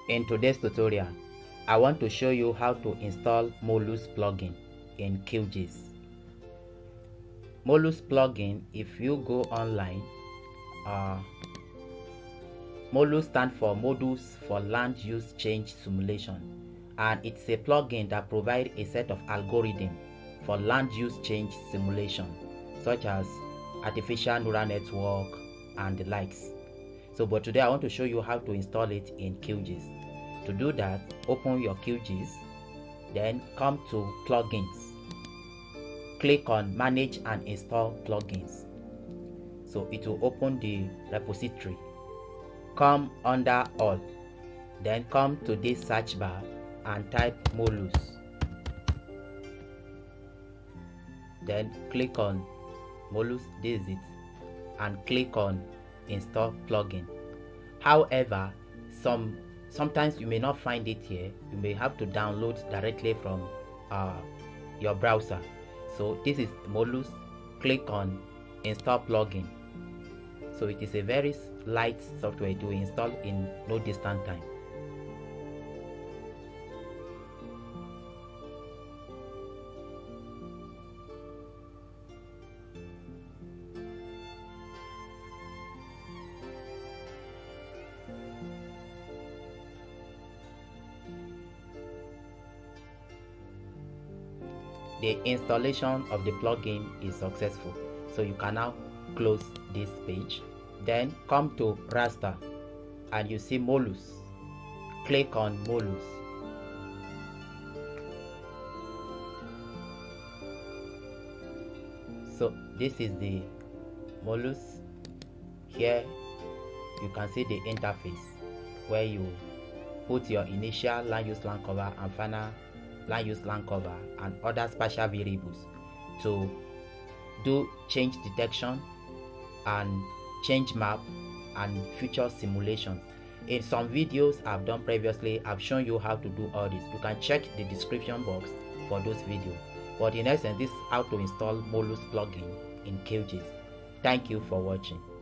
In today's tutorial, I want to show you how to install MOLUSCE plugin in QGIS. MOLUSCE plugin, if you go online, MOLUSCE stands for Modules for Land Use Change Simulation, and it's a plugin that provides a set of algorithms for land use change simulation, such as artificial neural network and the likes. But today I want to show you how to install it in QGIS. To do that, open your QGIS, then come to plugins. Click on manage and install plugins. So it will open the repository. Come under all, then come to this search bar and type MOLUSCE. Then click on MOLUSCE, this is it, and click on install plugin. However, sometimes you may not find it here. You may have to download directly from your browser. So this is MOLUSCE. Click on install plugin. So it is a very light software to install in no distant time. The installation of the plugin is successful, so you can now close this page. Then come to raster and you see MOLUSCE. Click on MOLUSCE. So this is the MOLUSCE. Here you can see the interface where you put your initial land use land cover and final land use land cover and other spatial variables to do change detection and change map and future simulations. In some videos I've done previously, I've shown you how to do all this. You can check the description box for those videos. But in essence, this is how to install MOLUSCE plugin in QGIS. Thank you for watching.